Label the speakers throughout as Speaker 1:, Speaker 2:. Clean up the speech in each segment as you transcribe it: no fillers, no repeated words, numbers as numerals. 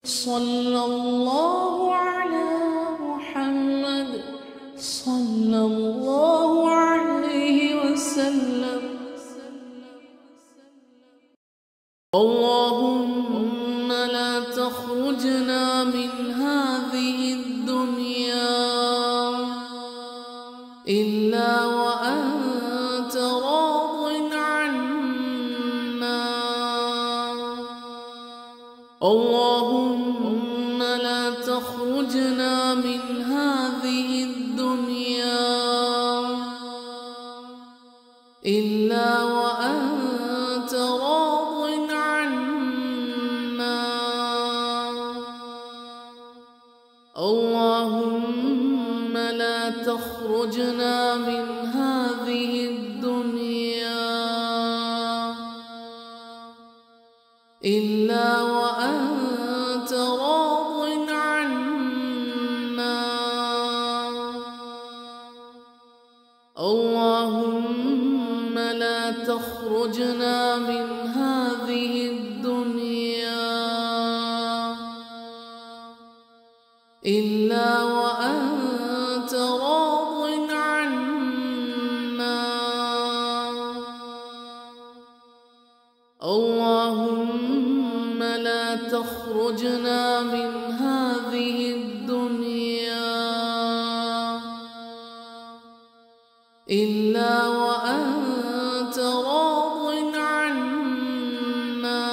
Speaker 1: صلى الله على محمد صلى الله عليه وسلم. اللهم لا تخرجنا من هذه الدنيا إلا وأنت راض عنا. اللهم لا تخرجنا من هذه الدنيا إلا وأنت راض عنا. اللهم لا تخرجنا من هذه الدنيا إلا وأنت راض عنا. اللهم لا تخرجنا من هذه الدنيا إلا وأنت راض عنا. اللهم لا تخرجنا من هذه الدنيا إلا وأنت راض عنا.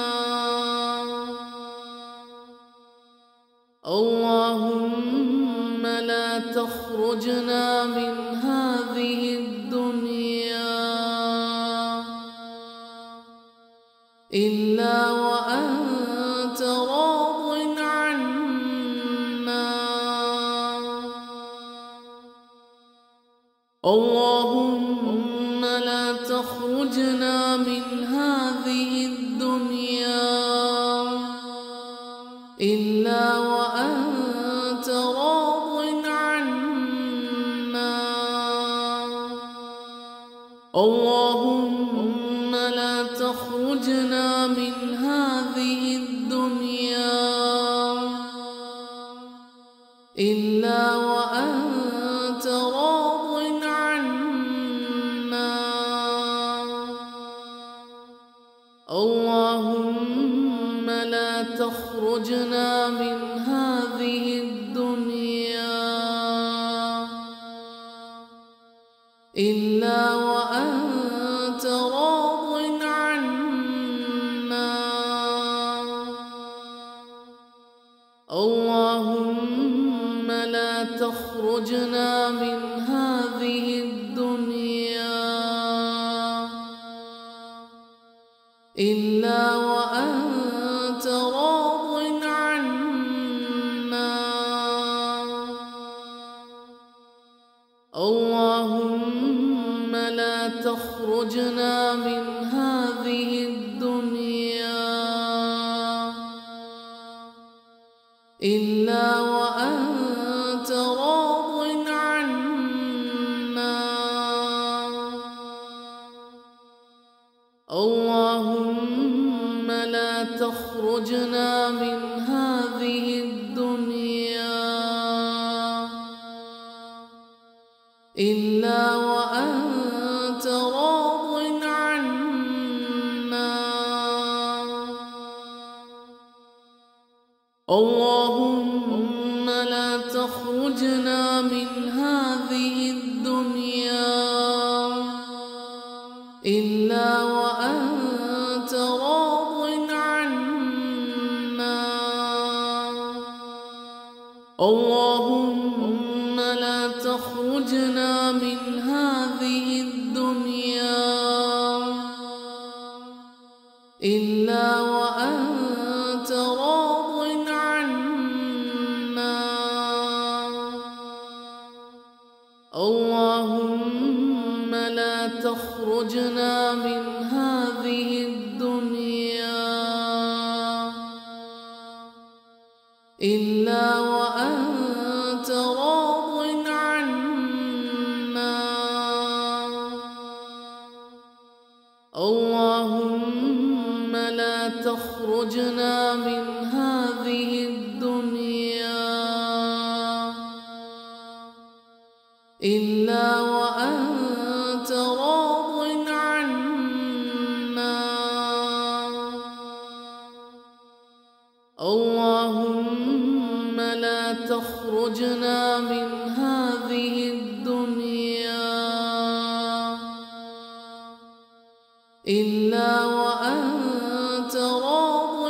Speaker 1: اللهم لا تخرجنا من هذه الدنيا إلا وأنت راض عنا. اللهم لا تخرجنا من هذه الدنيا إلا وأنت راض عنا. اللهم لا تخرجنا من هذه الدنيا إلا وأنت راض عنا. اللهم لا تخرجنا من هذه الدنيا إلا وأنت راض عنا. اللهم لا تخرجنا من هذه الدنيا إلا وأنت راض عنا. اللهم لا تخرجنا من هذه الدنيا إلا وأنت راض عنا. اللهم لا تخرجنا من هذه الدنيا إلا وأنت راض عنا. اللهم لا تخرجنا من هذه الدنيا إلا وأنت راض عنا. اللهم لا تخرجنا من هذه الدنيا إلا وأنت راض عنا. اللهم لا تخرجنا من هذه الدنيا إلا وأنت راض عنا. اللهم لا تخرجنا من هذه الدنيا إلا وأنت راض عنا. اللهم لا تخرجنا من هذه الدنيا إلا وأنت راض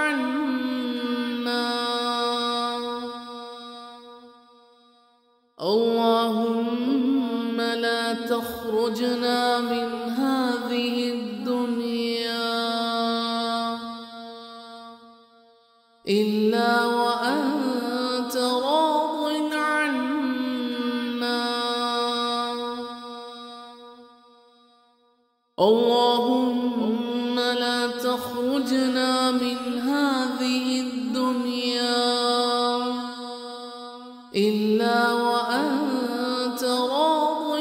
Speaker 1: عنا. اللهم لا تخرجنا من هذه الدنيا إلا وأنت راض عنا. اللهم لا تخرجنا من هذه الدنيا إلا وأنت راض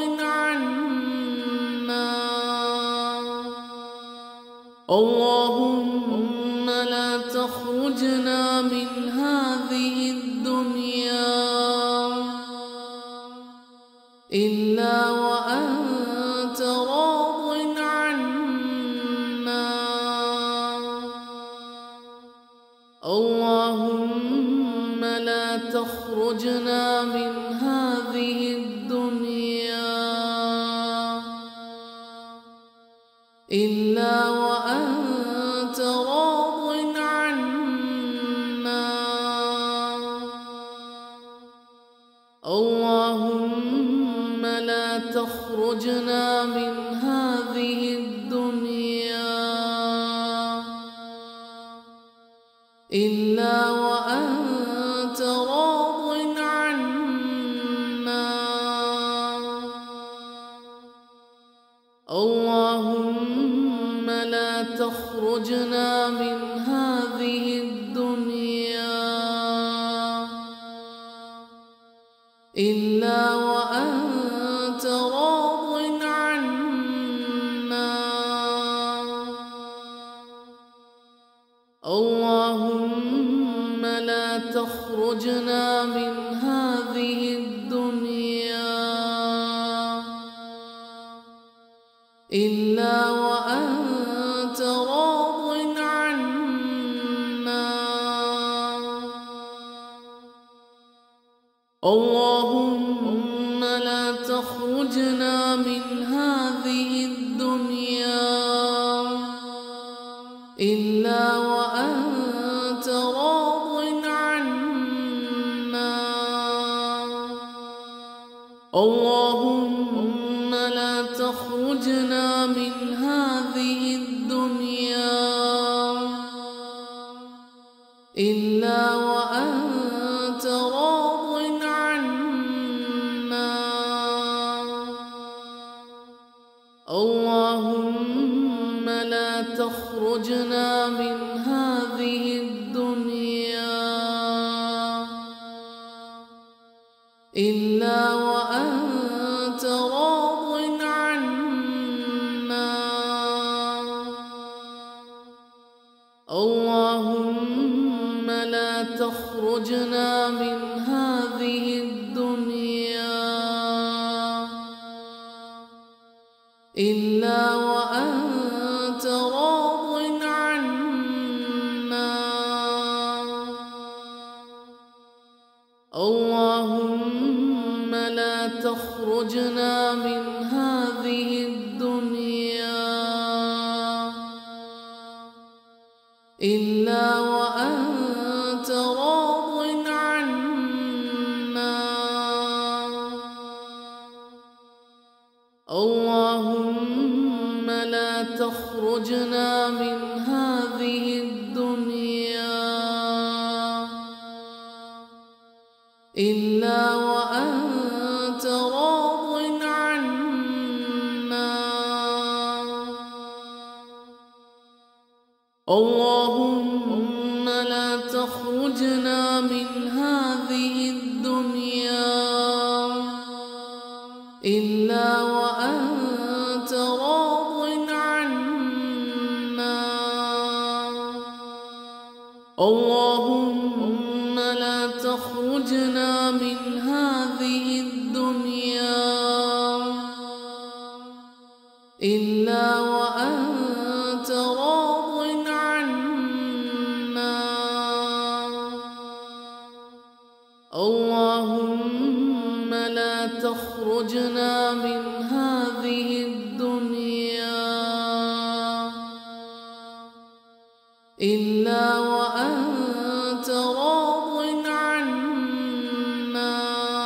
Speaker 1: عنا. اللهم لا تخرجنا من هذه الدنيا إلا وأنت راض عنا. اللهم لا تخرجنا من هذه الدنيا إلا وأنت راض عنا. اللهم لا تخرجنا من هذه الدنيا إلا وأنت راض عنا. اللهم لا تخرجنا من هذه الدنيا إلا وأنت راض عنا. اللهم لا تخرجنا من هذه الدنيا إلا وأنت راض عنا. اللهم لا تخرجنا من هذه الدنيا إلا وأنت راض عنا. اللهم لا تخرجنا من هذه الدنيا إلا وأنت راض عنا. اللهم لا تخرجنا من هذه الدنيا إلا وأنت راض عنا. اللهم لا تخرجنا من هذه الدنيا إلا وأنت راض عنا. اللهم لا تخرجنا من هذه الدنيا إلا وأنت راض عنا. اللهم لا تخرجنا من هذه الدنيا إلا وأنت راض عنا. اللهم لا تخرجنا من هذه الدنيا إلا وأنت راض عنا. اللهم لا تخرجنا من هذه الدنيا تخرجنا من هذه الدنيا إلا وأنت راض عنا.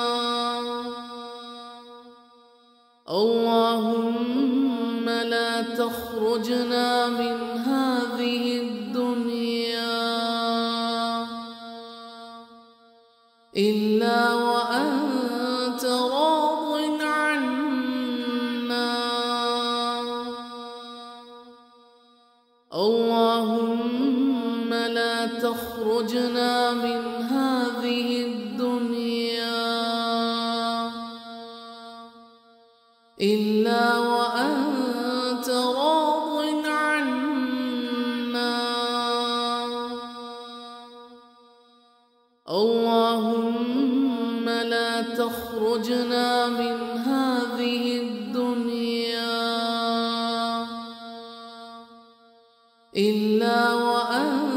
Speaker 1: اللهم لا تخرجنا من هذه الدنيا إلا وأنت راض عنا. اللهم لا تخرجنا من هذه الدنيا إلا وأنت راض عنا. اللهم لا تخرجنا من هذه الدنيا إلا وأنت